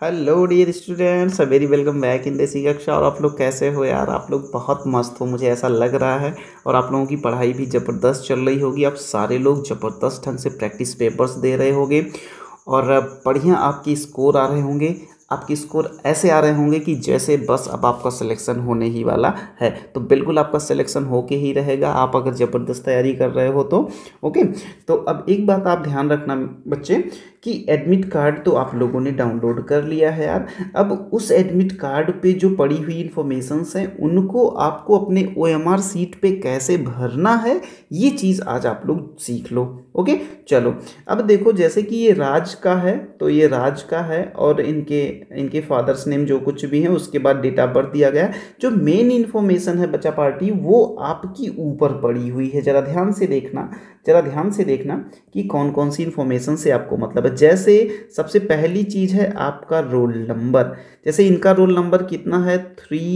Hello dear students, very welcome back in देसी कक्षा। और आप लोग कैसे हो यार? आप लोग बहुत मस्त हो, मुझे ऐसा लग रहा है। और आप लोगों की पढ़ाई भी ज़बरदस्त चल रही होगी। आप सारे लोग ज़बरदस्त ढंग से प्रैक्टिस पेपर्स दे रहे होगे और बढ़िया आपकी स्कोर आ रहे होंगे। आपकी स्कोर ऐसे आ रहे होंगे कि जैसे बस अब आपका सिलेक्शन होने ही वाला है। तो बिल्कुल आपका सिलेक्शन होके ही रहेगा, आप अगर ज़बरदस्त तैयारी कर रहे हो तो। ओके, तो अब एक बात आप ध्यान रखना बच्चे, कि एडमिट कार्ड तो आप लोगों ने डाउनलोड कर लिया है यार। अब उस एडमिट कार्ड पे जो पड़ी हुई इंफॉर्मेशंस हैं उनको आपको अपने ओएमआर सीट पे कैसे भरना है, ये चीज़ आज आप लोग सीख लो। ओके, चलो। अब देखो, जैसे कि ये राज का है तो ये राज का है, और इनके इनके फादर्स नेम जो कुछ भी है, उसके बाद डेट ऑफ बर्थ दिया गया है। जो मेन इन्फॉर्मेशन है बच्चा पार्टी, वो आपकी ऊपर पड़ी हुई है। जरा ध्यान से देखना, जरा ध्यान से देखना कि कौन कौन सी इन्फॉर्मेशन से आपको मतलब है। जैसे सबसे पहली चीज़ है आपका रोल नंबर। जैसे इनका रोल नंबर कितना है?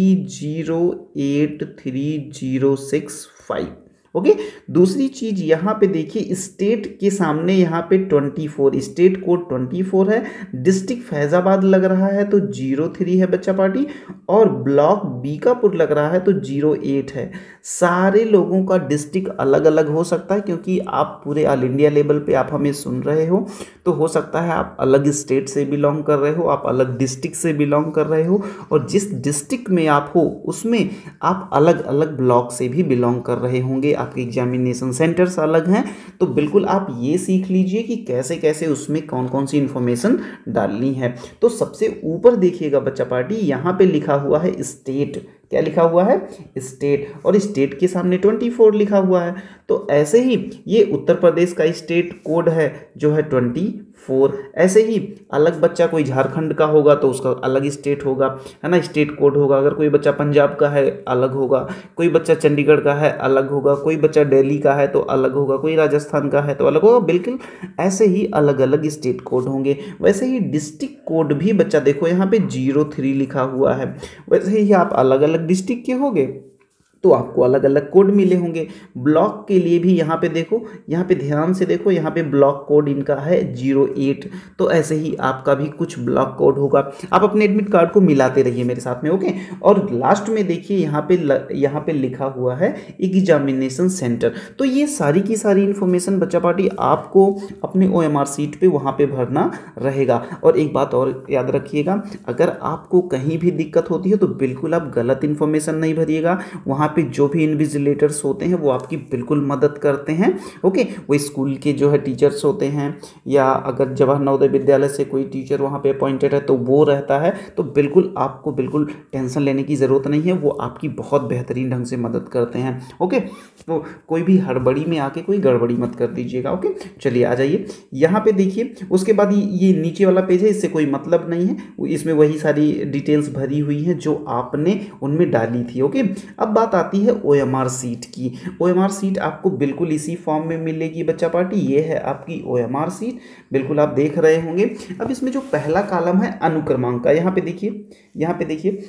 308306 ओके। दूसरी चीज यहाँ पे देखिए, स्टेट के सामने यहाँ पे 24, स्टेट कोड 24 है। डिस्ट्रिक्ट फैजाबाद लग रहा है तो 03 है बच्चा पार्टी, और ब्लॉक बीकापुर लग रहा है तो 08 है। सारे लोगों का डिस्ट्रिक्ट अलग अलग हो सकता है, क्योंकि आप पूरे ऑल इंडिया लेवल पे आप हमें सुन रहे हो, तो हो सकता है आप अलग स्टेट से बिलोंग कर रहे हो, आप अलग डिस्ट्रिक्ट से बिलोंग कर रहे हो, और जिस डिस्ट्रिक्ट में आप हो उसमें आप अलग अलग ब्लॉक से भी बिलोंग कर रहे होंगे। आपके एग्जामिनेशन सेंटर्स अलग हैं। तो बिल्कुल आप ये सीख लीजिए कि कैसे कैसे उसमें कौन कौन सी इंफॉर्मेशन डालनी है। तो सबसे ऊपर देखिएगा बच्चा पार्टी, यहाँ पे लिखा हुआ है स्टेट। क्या लिखा हुआ है? स्टेट। और स्टेट के सामने 24 लिखा हुआ है। तो ऐसे ही ये उत्तर प्रदेश का स्टेट कोड है जो है 24। ऐसे ही अलग बच्चा कोई झारखंड का होगा तो उसका अलग स्टेट होगा, है ना, स्टेट कोड होगा। अगर कोई बच्चा पंजाब का है अलग होगा, कोई बच्चा चंडीगढ़ का है अलग होगा, कोई बच्चा दिल्ली का है तो अलग होगा, कोई राजस्थान का है तो अलग होगा। बिल्कुल ऐसे ही अलग अलग स्टेट कोड होंगे। वैसे ही डिस्ट्रिक्ट कोड भी बच्चा देखो यहाँ पे 03 लिखा हुआ है। वैसे ही आप अलग अलग डिस्ट्रिक्ट के होंगे तो आपको अलग अलग कोड मिले होंगे। ब्लॉक के लिए भी यहाँ पे देखो, यहाँ पे ध्यान से देखो, यहाँ पे ब्लॉक कोड इनका है 08। तो ऐसे ही आपका भी कुछ ब्लॉक कोड होगा। आप अपने एडमिट कार्ड को मिलाते रहिए मेरे साथ में। ओके, और लास्ट में देखिए यहाँ पे लिखा हुआ है एग्जामिनेशन सेंटर। तो ये सारी की सारी इंफॉर्मेशन बच्चा पार्टी आपको अपने ओएमआर सीट पे वहाँ पे भरना रहेगा। और एक बात और याद रखिएगा, अगर आपको कहीं भी दिक्कत होती है तो बिल्कुल आप गलत इन्फॉर्मेशन नहीं भरिएगा। वहाँ पे जो भी इन्विजिलेटर्स होते हैं वो आपकी बिल्कुल मदद करते हैं। ओके, वो स्कूल के जो है टीचर्स होते हैं, या अगर जवाहर नवोदय विद्यालय से कोई टीचर वहाँ पे अपॉइंटेड है तो वो रहता है। तो बिल्कुल आपको बिल्कुल टेंशन लेने की ज़रूरत नहीं है, वो आपकी बहुत बेहतरीन ढंग से मदद करते हैं। ओके, तो कोई भी हड़बड़ी में आके कोई गड़बड़ी मत कर दीजिएगा। ओके, चलिए आ जाइए यहाँ पे देखिए। उसके बाद ये नीचे वाला पेज है, इससे कोई मतलब नहीं है, इसमें वही सारी डिटेल्स भरी हुई हैं जो आपने उनमें डाली थी। ओके, अब बात आती है ओएमआर सीट की। ओएमआर सीट आपको बिल्कुल इसी फॉर्म में मिलेगी बच्चा पार्टी। ये है आपकी ओएमआर सीट, बिल्कुल आप देख रहे होंगे। अब इसमें जो पहला कॉलम है अनुक्रमांक का, यहाँ पे देखिए, यहाँ पे देखिए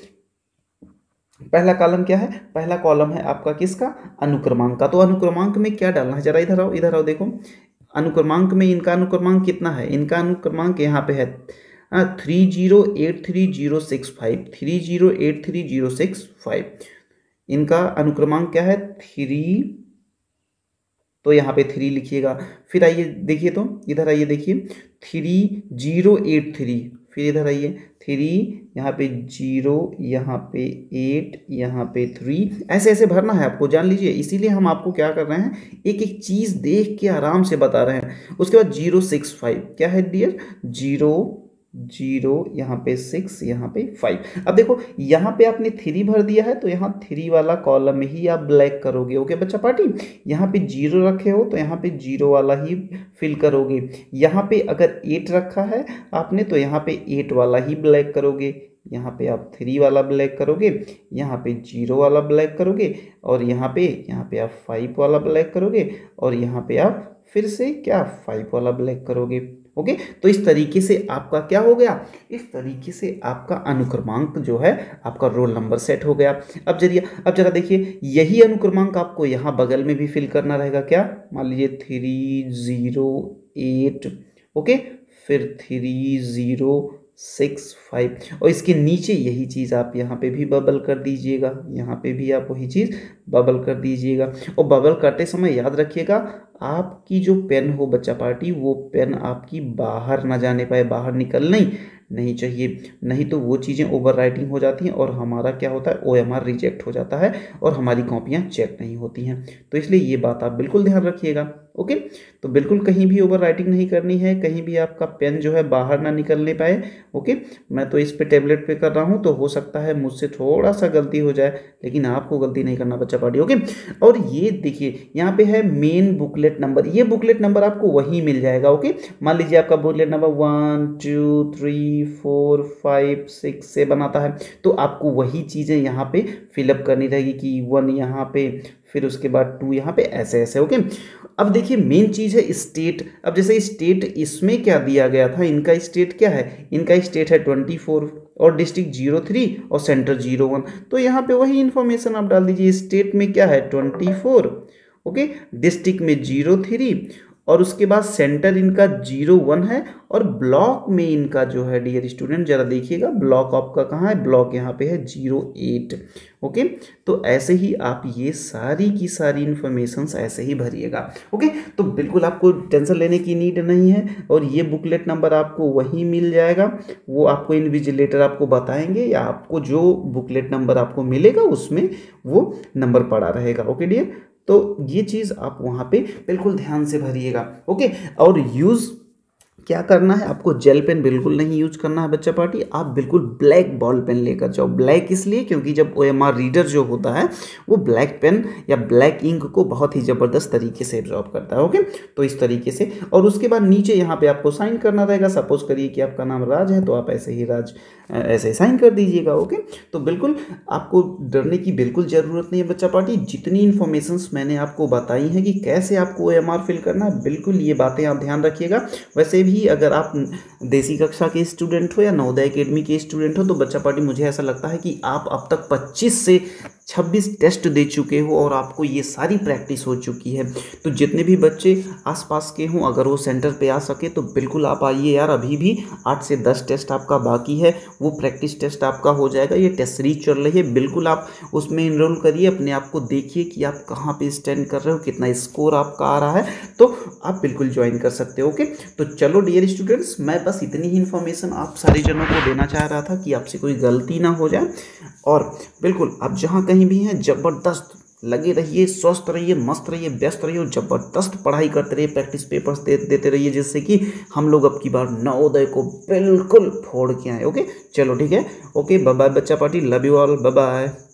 पहला कॉलम क्या है? पहला कॉलम है आपका किसका? अनुक्रमांक का। तो अनुक्रमांक में क्या डालना है? जरा इधर आओ, इधर आओ, देखो अनुक्रमांक में इनका अनुक्रमांक कितना है। इनका अनुक्रमांक यहाँ पे है 308306 308306। इनका अनुक्रमांक क्या है? 3। तो यहाँ पे 3 लिखिएगा। फिर आइए देखिए, तो इधर आइए देखिए 3083। फिर इधर आइए 3, यहाँ पे 0, यहाँ पे 8, यहाँ पे 3। ऐसे ऐसे भरना है आपको, जान लीजिए। इसीलिए हम आपको क्या कर रहे हैं, एक एक चीज़ देख के आराम से बता रहे हैं। उसके बाद 065 क्या है डियर? 0 यहाँ पे 6, यहाँ पे 5। अब देखो यहाँ पे आपने 3 भर दिया है तो यहाँ 3 वाला कॉलम ही आप ब्लैक करोगे। ओके बच्चा पार्टी, यहाँ पे 0 रखे हो तो यहाँ पे 0 वाला ही फिल करोगे। यहाँ पे अगर 8 रखा है आपने तो यहाँ पे 8 वाला ही ब्लैक करोगे। यहाँ पे आप 3 वाला ब्लैक करोगे, यहाँ पे 0 वाला ब्लैक करोगे, और यहाँ पे आप 5 वाला ब्लैक करोगे, और यहाँ पे आप फिर से क्या 5 वाला ब्लैक करोगे। ओके, तो इस तरीके से आपका क्या हो गया? इस तरीके से आपका अनुक्रमांक जो है, आपका रोल नंबर सेट हो गया। अब जरा देखिए, यही अनुक्रमांक आपको यहाँ बगल में भी फिल करना रहेगा। क्या? मान लीजिए 308, ओके, फिर 306, 6 5 और इसके नीचे यही चीज़ आप यहाँ पे भी बबल कर दीजिएगा, यहाँ पे भी आप वही चीज़ बबल कर दीजिएगा। और बबल करते समय याद रखिएगा आपकी जो पेन हो बच्चा पार्टी, वो पेन आपकी बाहर ना जाने पाए, बाहर निकलना ही नहीं चाहिए, नहीं तो वो चीज़ें ओवर राइटिंग हो जाती हैं और हमारा क्या होता है OMR रिजेक्ट हो जाता है और हमारी कॉपियाँ चेक नहीं होती हैं। तो इसलिए ये बात आप बिल्कुल ध्यान रखिएगा। ओके, तो बिल्कुल कहीं भी ओवर राइटिंग नहीं करनी है, कहीं भी आपका पेन जो है बाहर ना निकलने पाए। ओके, मैं तो इस पे टेबलेट पे कर रहा हूँ तो हो सकता है मुझसे थोड़ा सा गलती हो जाए, लेकिन आपको गलती नहीं करना बच्चा पार्टी। ओके, और ये देखिए यहाँ पे है मेन बुकलेट नंबर, ये बुकलेट नंबर आपको वहीं मिल जाएगा। ओके, मान लीजिए आपका बुकलेट नंबर 1 2 3 4 5 6 7 आता है, तो आपको वही चीज़ें यहाँ पे फिलअप करनी रहेगी कि 1 यहाँ पे, फिर उसके बाद 2 यहाँ पे, ऐसे ऐसे। ओके, अब देखिए मेन चीज़ है स्टेट। अब जैसे स्टेट इसमें क्या दिया गया था, इनका स्टेट क्या है, इनका स्टेट है 24 और डिस्ट्रिक्ट 03 और सेंटर 01। तो यहाँ पे वही इन्फॉर्मेशन आप डाल दीजिए, स्टेट में क्या है 24, ओके, डिस्ट्रिक्ट में 03 और उसके बाद सेंटर इनका 01 है और ब्लॉक में इनका जो है डियर स्टूडेंट जरा देखिएगा, ब्लॉक आपका कहाँ है, ब्लॉक यहाँ पे है 08। ओके, तो ऐसे ही आप ये सारी की सारी इन्फॉर्मेशंस ऐसे ही भरिएगा। ओके, तो बिल्कुल आपको टेंशन लेने की नीड नहीं है और ये बुकलेट नंबर आपको वहीं मिल जाएगा, वो आपको इन्विजिलेटर आपको बताएंगे या आपको जो बुकलेट नंबर आपको मिलेगा उसमें वो नंबर पड़ा रहेगा। ओके डियर, तो ये चीज़ आप वहाँ पे बिल्कुल ध्यान से भरिएगा। ओके, और यूज़ क्या करना है, आपको जेल पेन बिल्कुल नहीं यूज करना है बच्चा पार्टी, आप बिल्कुल ब्लैक बॉल पेन लेकर जाओ। ब्लैक इसलिए क्योंकि जब OMR रीडर जो होता है वो ब्लैक पेन या ब्लैक इंक को बहुत ही ज़बरदस्त तरीके से एब्जॉर्ब करता है। ओके, तो इस तरीके से, और उसके बाद नीचे यहाँ पे आपको साइन करना रहेगा। सपोज करिए कि आपका नाम राज है तो आप ऐसे ही राज ऐसे साइन कर दीजिएगा। ओके, तो बिल्कुल आपको डरने की बिल्कुल ज़रूरत नहीं है बच्चा पार्टी। जितनी इन्फॉर्मेशंस मैंने आपको बताई हैं कि कैसे आपको OMR फिल करना है, बिल्कुल ये बातें आप ध्यान रखिएगा। वैसे भी अगर आप देसी कक्षा के स्टूडेंट हो या नवोदय एकेडमी के स्टूडेंट हो तो बच्चा पार्टी मुझे ऐसा लगता है कि आप अब तक 25 से 26 टेस्ट दे चुके हो और आपको ये सारी प्रैक्टिस हो चुकी है। तो जितने भी बच्चे आसपास के हों अगर वो सेंटर पे आ सके तो बिल्कुल आप आइए यार, अभी भी 8 से 10 टेस्ट आपका बाकी है, वो प्रैक्टिस टेस्ट आपका हो जाएगा। ये टेस्ट सीरीज चल रही है, बिल्कुल आप उसमें इनरोल करिए, अपने आप को देखिए कि आप कहाँ पे स्टैंड कर रहे हो, कितना स्कोर आपका आ रहा है, तो आप बिल्कुल ज्वाइन कर सकते हो। ओके, तो चलो डियर स्टूडेंट्स, मैं बस इतनी ही इन्फॉर्मेशन आप सारे जनों को देना चाह रहा था कि आपसे कोई गलती ना हो जाए। और बिल्कुल आप जहाँ कहीं भी हैं ज़बरदस्त लगे रहिए, स्वस्थ रहिए, मस्त रहिए, व्यस्त रहिए और ज़बरदस्त पढ़ाई करते रहिए, प्रैक्टिस पेपर्स देते रहिए, जिससे कि हम लोग अब की बार नवोदय को बिल्कुल फोड़ के आए। ओके, चलो ठीक है, ओके, बाय बाय बच्चा party, love you all, bye bye.